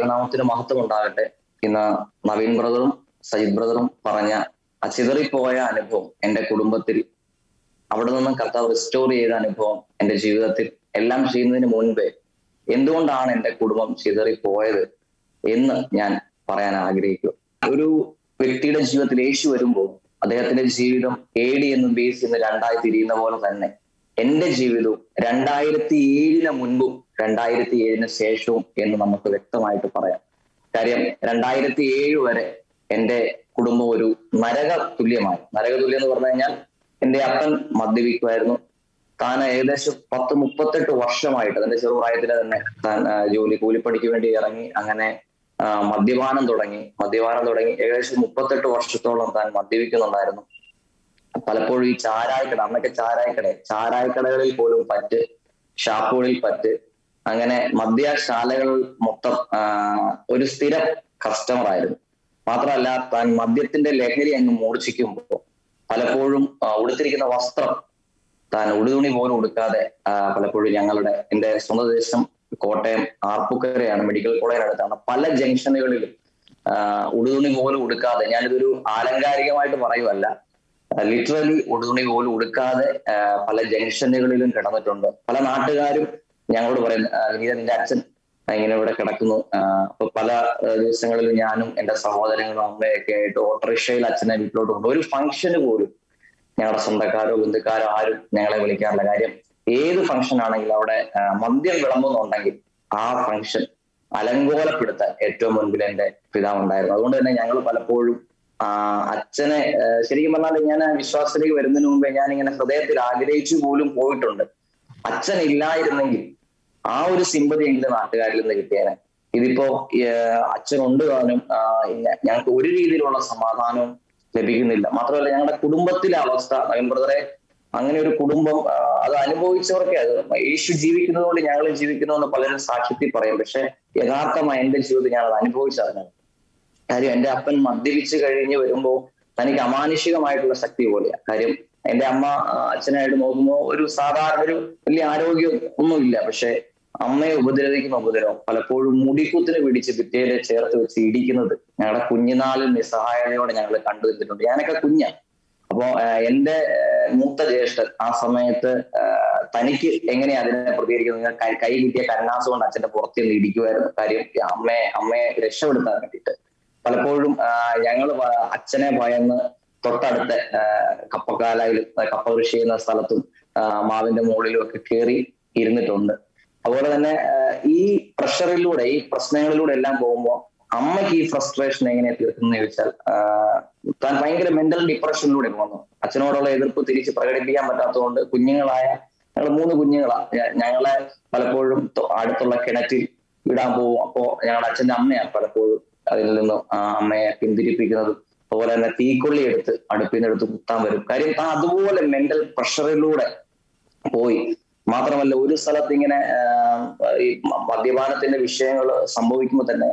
ദൈവനാമത്തിന് മഹത്വം ഉണ്ടാകട്ടെ. ഇന്ന് നവീൻ ബ്രദറും സജിത് ബ്രദറും പറഞ്ഞ ആ ചിതറിപ്പോയ അനുഭവം എന്റെ കുടുംബത്തിൽ, അവിടെ നിന്നും കർത്താവ് റിസ്റ്റോർ ചെയ്ത അനുഭവം എന്റെ ജീവിതത്തിൽ എല്ലാം ചെയ്യുന്നതിന് മുൻപേ എന്തുകൊണ്ടാണ് എന്റെ കുടുംബം ചിതറിപ്പോയത് എന്ന് ഞാൻ പറയാൻ ആഗ്രഹിക്കുക. ഒരു വ്യക്തിയുടെ ജീവിതത്തിൽ യേശു വരുമ്പോൾ അദ്ദേഹത്തിന്റെ ജീവിതം AD എന്നും BC എന്ന് രണ്ടായി തിരിയുന്ന പോലെ തന്നെ എന്റെ ജീവിതവും 2007 മുൻപും 2007 ശേഷവും എന്ന് നമുക്ക് വ്യക്തമായിട്ട് പറയാം. കാര്യം 2007 വരെ എന്റെ കുടുംബം ഒരു നരക തുല്യം എന്ന് പറഞ്ഞു കഴിഞ്ഞാൽ എന്റെ അപ്പൻ മദ്യപിക്കുമായിരുന്നു. താൻ ഏകദേശം 10-38 വർഷമായിട്ട് അതിന്റെ ചെറുപ്രായത്തിൽ തന്നെ താൻ കൂലിപ്പണിക്ക് വേണ്ടി ഇറങ്ങി. അങ്ങനെ മദ്യപാനം തുടങ്ങി ഏകദേശം 38 വർഷത്തോളം താൻ മദ്യപിക്കുന്നുണ്ടായിരുന്നു. പലപ്പോഴും ഈ ചാരായക്കട, അന്നൊക്കെ ചാരായക്കടകളിൽ പോലും പറ്റ്, ഷാപ്പുകളിൽ പറ്റ്, അങ്ങനെ മദ്യശാലകൾ മൊത്തം ഒരു സ്ഥിരം കസ്റ്റമർ ആയിരുന്നു. മാത്രമല്ല, താൻ മദ്യത്തിന്റെ ലഹരി അങ്ങ് മൂർച്ഛിക്കുമ്പോൾ പലപ്പോഴും ഉടുത്തിരിക്കുന്ന വസ്ത്രം താൻ ഉടുതുണി പോലും ഉടുക്കാതെ പലപ്പോഴും എന്റെ സ്വന്തം ദേശം കോട്ടയം ആർപ്പൂക്കരയാണ്, മെഡിക്കൽ കോളേജിനടുത്താണ്. പല ജംഗ്ഷനുകളിലും ഉടുതുണി പോലും ഉടുക്കാതെ, ഞാനിതൊരു ആലങ്കാരികമായിട്ട് പറയുമല്ല, ലിറ്ററലി ഉടുതുണി പോലും ഉടുക്കാതെ പല ജംഗ്ഷനുകളിലും കിടന്നിട്ടുണ്ട്. പല നാട്ടുകാരും ഞങ്ങളോട് പറയുന്നത്, നിന്റെ അച്ഛൻ ഇങ്ങനെ ഇവിടെ കിടക്കുന്നു. അപ്പൊ പല ദിവസങ്ങളിലും ഞാനും എന്റെ സഹോദരങ്ങളും അമ്മയൊക്കെ ആയിട്ട് ഓട്ടോറിക്ഷയിൽ അച്ഛനെ വീട്ടിലോട്ട് കൊണ്ടു. ഒരു ഫംഗ്ഷന് പോലും ഞങ്ങളുടെ സ്വന്തക്കാരോ ബന്ധുക്കാരോ ആരും ഞങ്ങളെ വിളിക്കാറില്ല. കാര്യം ഏത് ഫംഗ്ഷൻ ആണെങ്കിലും അവിടെ മദ്യം വിളമ്പുന്നുണ്ടെങ്കിൽ ആ ഫംഗ്ഷൻ അലങ്കോലപ്പെടുത്താൻ ഏറ്റവും മുൻപിൽ എന്റെ പിതാവ് ഉണ്ടായിരുന്നു. അതുകൊണ്ട് തന്നെ ഞങ്ങൾ പലപ്പോഴും അച്ഛനെ, ശരിക്കും പറഞ്ഞാൽ ഞാൻ വിശ്വാസത്തിലേക്ക് വരുന്നതിന് മുമ്പേ ഞാൻ ഇങ്ങനെ ഹൃദയത്തിൽ ആഗ്രഹിച്ചു പോലും പോയിട്ടുണ്ട്. അച്ഛൻ ഇല്ലായിരുന്നെങ്കിൽ ആ ഒരു സിമ്പതി എങ്കിലും നാട്ടുകാരിൽ നിന്ന് കിട്ടിയേനെ. ഇതിപ്പോ അച്ഛനുണ്ട് താനും ഞങ്ങൾക്ക് ഒരു രീതിയിലുള്ള സമാധാനവും ലഭിക്കുന്നില്ല. മാത്രമല്ല, ഞങ്ങളുടെ കുടുംബത്തിലെ അവസ്ഥ, നവീൻ ബ്രദറെ, അങ്ങനെ ഒരു കുടുംബം അത് അനുഭവിച്ചവർക്കേ അത് യേശു ജീവിക്കുന്നതുകൊണ്ട് ഞങ്ങൾ ജീവിക്കുന്നതെന്ന് പലരും സാക്ഷ്യത്തിൽ പറയും. പക്ഷെ യഥാർത്ഥമായി എന്റെ ജീവിതത്തിൽ ഞാൻ അത് അനുഭവിച്ചറിഞ്ഞത്. കാര്യം എന്റെ അപ്പൻ മദ്യപിച്ച് കഴിഞ്ഞ് വരുമ്പോൾ തനിക്ക് അമാനുഷികമായിട്ടുള്ള ശക്തി പോലെയാണ്. കാര്യം എന്റെ അമ്മ അച്ഛനായിട്ട് നോക്കുമ്പോൾ ഒരു സാധാരണ ഒരു വലിയ ആരോഗ്യം ഒന്നുമില്ല. പക്ഷെ അമ്മയെ ഉപദ്രവിക്കുന്ന ഉപദ്രവം പലപ്പോഴും മുടിക്കുത്തിന് പിടിച്ച് ഭിത്തിയിലെ ചേർത്ത് വെച്ച് ഇടിക്കുന്നത് ഞങ്ങളുടെ കുഞ്ഞുനാളിൽ നിസ്സഹായതയോടെ ഞങ്ങൾ കണ്ടു നിന്നിട്ടുണ്ട്. ഞാനൊക്കെ കുഞ്ഞാണ്. അപ്പോ എന്റെ മൂത്ത ജ്യേഷ്ഠൻ ആ സമയത്ത് തനിക്ക് എങ്ങനെയാ അതിനെ പ്രതികരിക്കുന്നത്, കൈ കിട്ടിയ കരുണാസ് കൊണ്ട് അച്ഛന്റെ പുറത്ത് നിന്ന് ഇടിക്കുമായിരുന്നു. കാര്യം അമ്മയെ രക്ഷപ്പെടുത്താൻ വേണ്ടിയിട്ട്. പലപ്പോഴും ഞങ്ങൾ അച്ഛനെ ഭയന്ന് തൊട്ടടുത്ത കപ്പക്കാലായാലും കപ്പ കൃഷി ചെയ്യുന്ന സ്ഥലത്തും മാവിന്റെ മുകളിലും ഒക്കെ കയറി ഇരുന്നിട്ടുണ്ട്. അതുപോലെ തന്നെ ഈ പ്രഷറിലൂടെ, ഈ പ്രശ്നങ്ങളിലൂടെ എല്ലാം പോകുമ്പോൾ അമ്മയ്ക്ക് ഈ ഫ്രസ്ട്രേഷൻ എങ്ങനെ തീർക്കുന്നത് ചോദിച്ചാൽ, താൻ ഭയങ്കര മെന്റൽ ഡിപ്രഷനിലൂടെ പോകുന്നു. അച്ഛനോടുള്ള എതിർപ്പ് തിരിച്ച് പ്രകടിപ്പിക്കാൻ പറ്റാത്തതുകൊണ്ട് ഞങ്ങൾ 3 കുഞ്ഞുങ്ങളാ, ഞങ്ങളെ പലപ്പോഴും അടുത്തുള്ള കിണറ്റിൽ ഇടാൻ പോകും. അപ്പോ ഞങ്ങളുടെ അച്ഛന്റെ അമ്മയാണ് പലപ്പോഴും അതിൽ നിന്നും അമ്മയെ പിന്തിരിപ്പിക്കുന്നതും. അതുപോലെ തന്നെ തീക്കൊള്ളി എടുത്ത് അടുപ്പിൽ നിന്ന് എടുത്ത് കുത്താൻ വരും. കാര്യം താൻ അതുപോലെ മെന്റൽ പ്രഷറിലൂടെ പോയി. മാത്രമല്ല, ഒരു സ്ഥലത്ത് ഇങ്ങനെ ഈ മദ്യപാനത്തിന്റെ വിഷയങ്ങൾ സംഭവിക്കുമ്പോൾ തന്നെ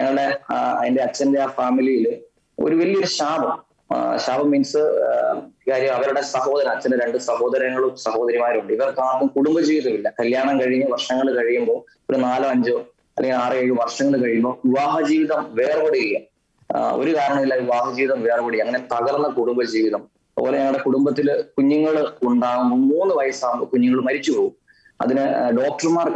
എന്റെ അച്ഛന്റെ ആ ഫാമിലിയിൽ ഒരു വലിയൊരു ശാപം മീൻസ് കാര്യം അവരുടെ അച്ഛന്റെ 2 സഹോദരങ്ങളും സഹോദരിമാരുണ്ട്. ഇവർക്ക് ആർക്കും കുടുംബജീവിതമില്ല. കല്യാണം കഴിഞ്ഞ് വർഷങ്ങൾ കഴിയുമ്പോൾ ഒരു 4-5 അല്ലെങ്കിൽ 6-7 വർഷങ്ങൾ കഴിയുമ്പോൾ വിവാഹ ജീവിതം വേർപെടുകയാണ്. ഒരു കാരണമില്ല, വിവാഹ ജീവിതം വേർപെടുക. അങ്ങനെ തകർന്ന കുടുംബജീവിതം. അതുപോലെ ഞങ്ങളുടെ കുടുംബത്തില് കുഞ്ഞുങ്ങൾ ഉണ്ടാകുമ്പോൾ 3 വയസ്സാകുമ്പോൾ കുഞ്ഞുങ്ങൾ മരിച്ചു പോകും. അതിന് ഡോക്ടർമാർക്ക്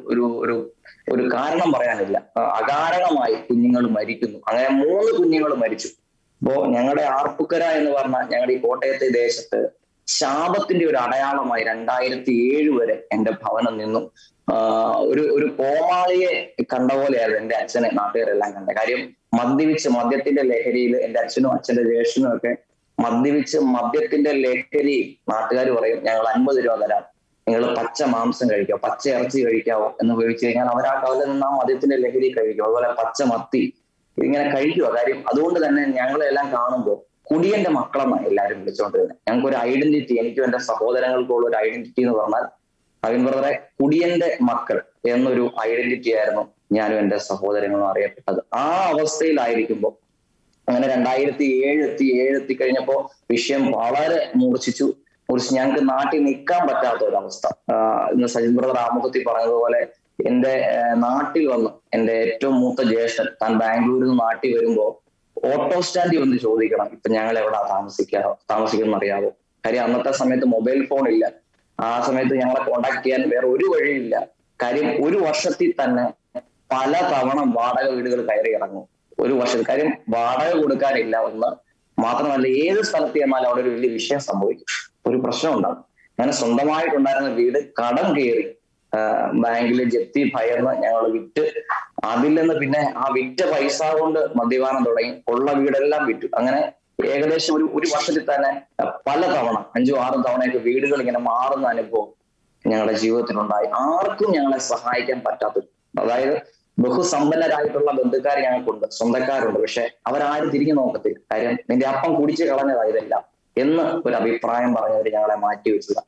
ഒരു കാരണം പറയാനില്ല. അകാരണമായി കുഞ്ഞുങ്ങൾ മരിക്കുന്നു. അങ്ങനെ 3 കുഞ്ഞുങ്ങൾ മരിച്ചു. അപ്പോ ഞങ്ങളുടെ ആർപ്പുക്കര എന്ന് പറഞ്ഞാൽ ഞങ്ങളുടെ ഈ കോട്ടയത്തെ ദേശത്ത് ശാപത്തിന്റെ ഒരു അടയാളമായി 2007 വരെ എന്റെ ഭവനം നിന്നു. ഒരു കോമാളിയെ കണ്ട പോലെയായിരുന്നു എന്റെ അച്ഛനെ നാട്ടുകാരെല്ലാം കണ്ടത്. കാര്യം മദ്യത്തിന്റെ ലഹരിയിൽ എന്റെ അച്ഛനും അച്ഛന്റെ ജ്യേഷ്ഠനും ഒക്കെ മദ്യത്തിന്റെ ലഹരി, നാട്ടുകാർ പറയും ഞങ്ങൾ 50 രൂപ തരാം, നിങ്ങൾ പച്ച മാംസം കഴിക്കാവോ, പച്ച ഇറച്ചി കഴിക്കാവോ എന്ന് ഉപയോഗിച്ച് കഴിഞ്ഞാൽ അവരാ കവലിൽ നിന്ന് ആ മദ്യത്തിന്റെ ലഹരി കഴിക്കും. അതുപോലെ പച്ച മത്തി ഇങ്ങനെ കഴിക്കുക. കാര്യം അതുകൊണ്ട് തന്നെ ഞങ്ങളെല്ലാം കാണുമ്പോൾ കുടിയന്റെ മക്കളെന്നാണ് എല്ലാവരും വിളിച്ചുകൊണ്ടിരുന്നത്. ഞങ്ങൾക്ക് ഒരു ഐഡന്റിറ്റി, എനിക്കും എന്റെ സഹോദരങ്ങൾക്കും ഉള്ള ഒരു ഐഡന്റിറ്റി എന്ന് പറഞ്ഞാൽ നവീൻ ബ്രദറെ കുടിയന്റെ മക്കൾ എന്നൊരു ഐഡന്റിറ്റി ആയിരുന്നു ഞാനും എന്റെ സഹോദരങ്ങളും അറിയപ്പെട്ടത്. ആ അവസ്ഥയിലായിരിക്കുമ്പോൾ അങ്ങനെ 2007 എത്തിക്കഴിഞ്ഞപ്പോ വിഷയം വളരെ മൂർച്ഛിച്ചു. ഞങ്ങൾക്ക് നാട്ടിൽ നിൽക്കാൻ പറ്റാത്ത ഒരവസ്ഥ. ഇന്ന് സജിത് ബ്രദർ ആമുഖത്തിൽ പറഞ്ഞതുപോലെ എന്റെ നാട്ടിൽ വന്ന് എന്റെ ഏറ്റവും മൂത്ത ജ്യേഷ്ഠൻ താൻ ബാംഗ്ലൂരിൽ നിന്ന് നാട്ടിൽ വരുമ്പോ ഓട്ടോ സ്റ്റാൻഡിൽ ഒന്ന് ചോദിക്കണം, ഇപ്പൊ ഞങ്ങൾ എവിടാ താമസിക്കുന്ന അറിയാവോ? കാര്യം അന്നത്തെ സമയത്ത് മൊബൈൽ ഫോൺ ഇല്ല. ആ സമയത്ത് ഞങ്ങളെ കോണ്ടാക്ട് ചെയ്യാൻ വേറെ ഒരു വഴിയില്ല. കാര്യം ഒരു വർഷത്തിൽ തന്നെ പല തവണ വാടക വീടുകൾ കയറി ഇറങ്ങും. ഒരു വർഷത്തിൽ കാര്യം വാടക കൊടുക്കാനില്ല ഒന്ന്, മാത്രമല്ല ഏത് സ്ഥലത്ത് ചെന്നാലും അവിടെ ഒരു വലിയ വിഷയം സംഭവിക്കും, ഒരു പ്രശ്നം ഉണ്ടാകും. അങ്ങനെ സ്വന്തമായിട്ടുണ്ടായിരുന്ന വീട് കടം കയറി ബാങ്കിലെ ജപ്തി ഭയന്ന് ഞങ്ങൾ വിറ്റ്, അതിൽ നിന്ന് പിന്നെ ആ വിറ്റ പൈസ കൊണ്ട് മദ്യപാനം തുടങ്ങി, ഉള്ള വീടെല്ലാം വിറ്റു. അങ്ങനെ ഏകദേശം ഒരു വർഷത്തിൽ തന്നെ പല തവണ 5-6 തവണയൊക്കെ വീടുകൾ ഇങ്ങനെ മാറുന്ന അനുഭവം ഞങ്ങളുടെ ജീവിതത്തിലുണ്ടായി. ആർക്കും ഞങ്ങളെ സഹായിക്കാൻ പറ്റാത്ത, അതായത് ബഹുസമ്പന്നരായിട്ടുള്ള ബന്ധുക്കാർ ഞങ്ങൾക്കുണ്ട്, സ്വന്തക്കാരുണ്ട്, പക്ഷെ അവരാരും തിരിഞ്ഞു നോക്കത്തില്ല. കാര്യം നിന്റെ അപ്പം കുടിച്ച് കളഞ്ഞതായതല്ല എന്ന് ഒരു അഭിപ്രായം പറഞ്ഞവർ ഞങ്ങളെ മാറ്റി വെച്ചതാണ്.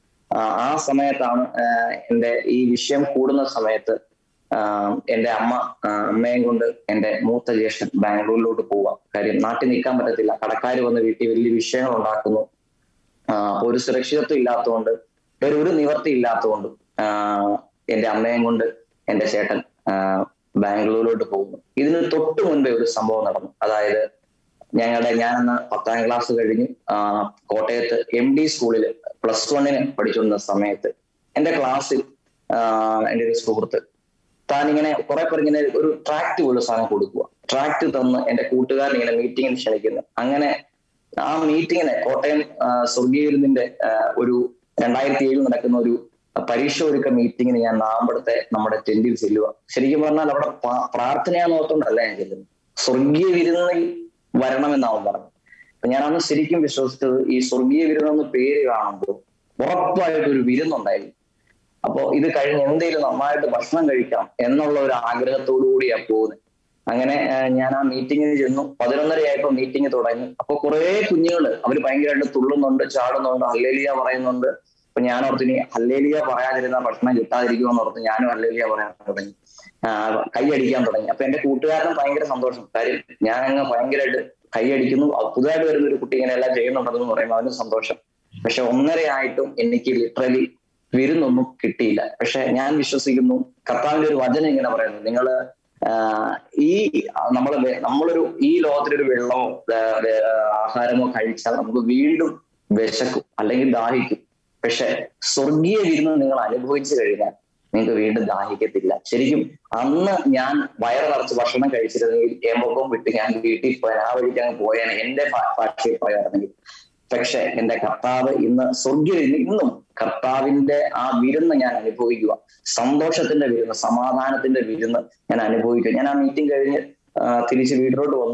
ആ സമയത്താണ് എൻ്റെ ഈ വിഷയം കൂടുന്ന സമയത്ത് എൻ്റെ അമ്മയും കൊണ്ട് എൻ്റെ മൂത്ത ജ്യേഷ്ഠൻ ബാംഗ്ലൂരിലോട്ട് പോവാം. കാര്യം നാട്ടിൽ നിൽക്കാൻ പറ്റത്തില്ല, കടക്കാർ വന്ന് വീട്ടിൽ വലിയ വിഷയങ്ങൾ ഉണ്ടാക്കുന്നു. ഒരു സുരക്ഷിതത്വം ഇല്ലാത്തതുകൊണ്ട്, ഒരു നിവർത്തി ഇല്ലാത്തതുകൊണ്ട് എൻ്റെ അമ്മയും കൊണ്ട് എൻ്റെ ചേട്ടൻ ബാംഗ്ലൂരിലോട്ട് പോകുന്നു. ഇതിന് തൊട്ട് മുൻപേ ഒരു സംഭവം നടന്നു. അതായത് ഞാനന്ന് 10ാം ക്ലാസ് കഴിഞ്ഞ് കോട്ടയത്ത് MD സ്കൂളിൽ +1 പഠിച്ചുകൊണ്ടിരുന്ന സമയത്ത് എൻ്റെ ക്ലാസ്സിൽ എൻ്റെ ഒരു സുഹൃത്ത് താനിങ്ങനെ കുറെ പേർ ഇങ്ങനെ ഒരു ട്രാക്ട് പോലുള്ള സാധനം കൊടുക്കുക. ട്രാക്ട് തന്ന് എൻ്റെ കൂട്ടുകാരൻ ഇങ്ങനെ മീറ്റിങ്ങിന് ക്ഷണിക്കുന്നു. അങ്ങനെ ആ മീറ്റിങ്ങിന് കോട്ടയം സ്വർഗീയ വിരുന്നിന്റെ ഒരു 2007 നടക്കുന്ന ഒരു പരീക്ഷ ഒരുക്ക മീറ്റിങ്ങിന് ഞാൻ നാമ്പടത്തെ നമ്മുടെ ടെന്റിൽ ചെല്ലുക. ശരിക്കും പറഞ്ഞാൽ അവിടെ പ്രാർത്ഥനയാന്ന് ഓർത്തോണ്ടല്ല ഞാൻ ചെല്ലുന്നത്, സ്വർഗീയ വിരുന്നിൽ വരണമെന്നാവും പറഞ്ഞു. അപ്പൊ ഞാൻ അന്ന് ശരിക്കും വിശ്വസിച്ചത് ഈ സ്വർഗീയ വിരുന്നെന്ന് പേര് കാണുമ്പോൾ ഉറപ്പായിട്ട് ഒരു വിരുന്നുണ്ടായിരുന്നു. അപ്പൊ ഇത് കഴിഞ്ഞ് എന്തെങ്കിലും നന്നായിട്ട് ഭക്ഷണം കഴിക്കാം എന്നുള്ള ഒരു ആഗ്രഹത്തോടു കൂടിയാണ് പോകുന്നത്. അങ്ങനെ ഞാൻ ആ മീറ്റിങ്ങിന് ചെന്നു. 11:30 ആയപ്പോ മീറ്റിംഗ് തുടങ്ങി. അപ്പൊ കുറെ കുഞ്ഞുങ്ങള് അവര് ഭയങ്കരമായിട്ട് തുള്ളുന്നുണ്ട്, ചാടുന്നുണ്ട്, ഹല്ലേലൂയ പറയുന്നുണ്ട്. അപ്പൊ ഞാൻ ഓർത്ത് ഇനി ഹല്ലേലൂയ പറയാതിരുന്ന ഭക്ഷണം കിട്ടാതിരിക്കുമെന്ന് ഓർത്ത് ഞാനും ഹല്ലേലൂയ പറയാൻ തുടങ്ങി, കൈയടിക്കാൻ തുടങ്ങി. അപ്പൊ എന്റെ കൂട്ടുകാരനും ഭയങ്കര സന്തോഷം. കാര്യം ഞാൻ അങ്ങ് ഭയങ്കരമായിട്ട് കൈയടിക്കുന്നു, പുതുതായിട്ട് വരുന്ന ഒരു കുട്ടി ഇങ്ങനെ എല്ലാം ചെയ്യുന്നുണ്ടെന്ന് പറയുമ്പോൾ അവനും സന്തോഷം. പക്ഷെ 1:30 ആയിട്ടും എനിക്ക് ലിറ്ററലി വിരുന്നൊന്നും കിട്ടിയില്ല. പക്ഷെ ഞാൻ വിശ്വസിക്കുന്നു, കർത്താവിന്റെ ഒരു വചനം ഇങ്ങനെ പറയുന്നത്, നിങ്ങള് നമ്മളൊരു ഈ ലോകത്തിലൊരു വെള്ളമോ ആഹാരമോ കഴിച്ചാൽ നമുക്ക് വീണ്ടും വിശക്കും അല്ലെങ്കിൽ ദാഹിക്കും. പക്ഷെ സ്വർഗീയ വിരുന്ന് നിങ്ങൾ അനുഭവിച്ചു കഴിഞ്ഞാൽ നിങ്ങൾക്ക് വീണ്ടും ദാഹിക്കത്തില്ല. ശരിക്കും അന്ന് ഞാൻ വയറ് നിറച്ച് ഭക്ഷണം കഴിച്ചിരുന്നെങ്കിൽ ഏമ്പൊക്കം വിട്ട് ഞാൻ വീട്ടിൽ പോയാൽ ആ വഴിക്ക് അങ്ങ് പോയാൽ എന്റെ ഭാഷയിൽ പോയായിരുന്നെങ്കിൽ. പക്ഷെ എന്റെ കർത്താവ് ഇന്ന് സ്വർഗീയ ഇന്നും കർത്താവിന്റെ ആ വിരുന്ന് ഞാൻ അനുഭവിക്കുക, സന്തോഷത്തിന്റെ വിരുന്ന്, സമാധാനത്തിന്റെ വിരുന്ന് ഞാൻ അനുഭവിക്കുക. ഞാൻ ആ മീറ്റിംഗ് കഴിഞ്ഞ് തിരിച്ച് വീട്ടിലോട്ട് വന്നു.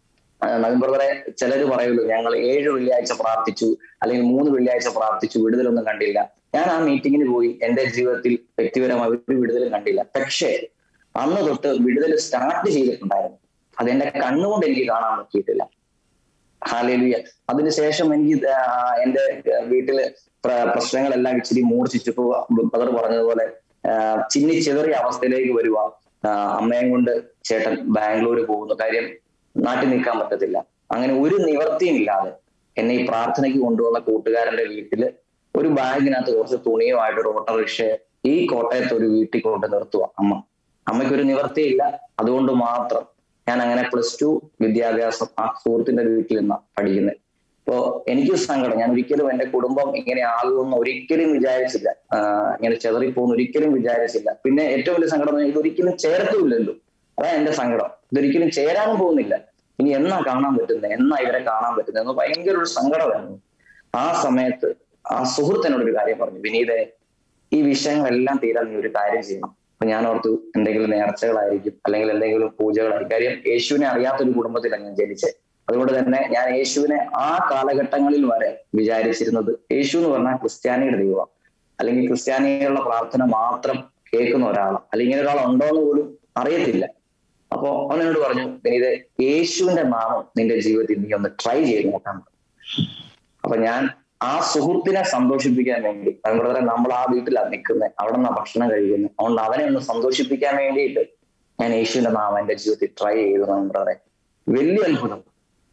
നവീൻ ബ്രദറെ, ചിലര് പറയുള്ളൂ ഞങ്ങൾ 7 വെള്ളിയാഴ്ച പ്രാർത്ഥിച്ചു അല്ലെങ്കിൽ 3 വെള്ളിയാഴ്ച പ്രാർത്ഥിച്ചു, വിടുതലൊന്നും കണ്ടില്ല. ഞാൻ ആ മീറ്റിങ്ങിന് പോയി, എന്റെ ജീവിതത്തിൽ വ്യക്തിപരമായി ഒരു വിടുതലും കണ്ടില്ല. പക്ഷേ അന്ന് തൊട്ട് വിടുതൽ സ്റ്റാർട്ട് ചെയ്തിട്ടുണ്ടായിരുന്നു. അതെന്റെ കണ്ണുകൊണ്ട് എനിക്ക് കാണാൻ പറ്റിയിട്ടില്ല. ഹല്ലേലൂയ. അതിനുശേഷം എനിക്ക് എന്റെ വീട്ടില് പ്രശ്നങ്ങളെല്ലാം ഇച്ചിരി മൂർച്ഛിച്ചപ്പോ ബ്രദർ പറഞ്ഞതുപോലെ ചിന്നിച്ചെതറിയ അവസ്ഥയിലേക്ക് വരുക. അമ്മയും കൊണ്ട് ചേട്ടൻ ബാംഗ്ലൂര് പോകുന്നു. കാര്യം നാട്ടിൽ നിൽക്കാൻ പറ്റത്തില്ല. അങ്ങനെ ഒരു നിവർത്തിയും ഇല്ലാതെ എന്നെ ഈ പ്രാർത്ഥനയ്ക്ക് കൊണ്ടുവന്ന കൂട്ടുകാരന്റെ വീട്ടില് ഒരു ബാഗിനകത്ത് കുറച്ച് തുണിയുമായിട്ട് ഒരു ഓട്ടോറിക്ഷ ഈ കോട്ടയത്ത് ഒരു വീട്ടിൽ കൊണ്ട് നിർത്തുക അമ്മയ്ക്കൊരു നിവർത്തിയില്ല. അതുകൊണ്ട് മാത്രം ഞാൻ അങ്ങനെ +2 വിദ്യാഭ്യാസം ആ സുഹൃത്തിന്റെ വീട്ടിൽ നിന്നാണ് പഠിക്കുന്നത്. അപ്പോ എനിക്ക് സങ്കടം, ഞാൻ ഒരിക്കലും എന്റെ കുടുംബം ഇങ്ങനെ ആകുമെന്ന് ഒരിക്കലും വിചാരിച്ചില്ല, ഇങ്ങനെ ചെതറിപ്പോകുന്ന ഒരിക്കലും വിചാരിച്ചില്ല. പിന്നെ ഏറ്റവും വലിയ സങ്കടം, ഇതൊരിക്കലും ചേർത്തുമില്ലല്ലോ, അതാണ് എന്റെ സങ്കടം. ഇതൊരിക്കലും ചേരാനും പോകുന്നില്ല. ഇനി എന്നാ കാണാൻ പറ്റുന്നത്, എന്നാ ഇവരെ കാണാൻ പറ്റുന്നത് എന്ന് ഭയങ്കര ഒരു സങ്കടമായിരുന്നു. ആ സമയത്ത് ആ സുഹൃത്തിനോടൊരു കാര്യം പറഞ്ഞു, വിനീതെ, ഈ വിഷയങ്ങളെല്ലാം തീരാൻ നീ ഒരു കാര്യം ചെയ്യണം. അപ്പൊ ഞാൻ ഓർത്തു എന്തെങ്കിലും നേർച്ചകളായിരിക്കും അല്ലെങ്കിൽ എന്തെങ്കിലും പൂജകളായിരിക്കും. കാര്യം യേശുവിനെ അറിയാത്തൊരു കുടുംബത്തിലാണ് ഞാൻ ജനിച്ചത്. അതുകൊണ്ട് തന്നെ ഞാൻ യേശുവിനെ ആ കാലഘട്ടങ്ങളിൽ വരെ വിചാരിച്ചിരുന്നത് യേശു എന്ന് പറഞ്ഞാൽ ക്രിസ്ത്യാനിയുടെ ദൈവമാണ്, അല്ലെങ്കിൽ ക്രിസ്ത്യാനികളുടെ പ്രാർത്ഥന മാത്രം കേൾക്കുന്ന ഒരാളാണ്, അല്ലെങ്കിൽ ഇങ്ങനെ ഒരാൾ ഉണ്ടോ എന്ന് പോലും അറിയത്തില്ല. അപ്പോ അവനോട് പറഞ്ഞു, വിനീതെ, യേശുവിന്റെ നാമം നിന്റെ ജീവിതത്തിൽ നീ ഒന്ന് ട്രൈ ചെയ്ത് നോക്കാൻ. അപ്പൊ ഞാൻ ആ സുഹൃത്തിനെ സന്തോഷിപ്പിക്കാൻ വേണ്ടി, അതുപോലെ നമ്മൾ ആ വീട്ടിലാണ് നിൽക്കുന്നത്, അവിടെ നിന്നാണ് ഭക്ഷണം കഴിക്കുന്നത്, അതുകൊണ്ട് അവനെ ഒന്ന് സന്തോഷിപ്പിക്കാൻ വേണ്ടിയിട്ട് ഞാൻ യേശുവിന്റെ നാമം എന്റെ ജീവിതത്തിൽ ട്രൈ ചെയ്തു. നമ്മുടെ വലിയ അത്ഭുതം.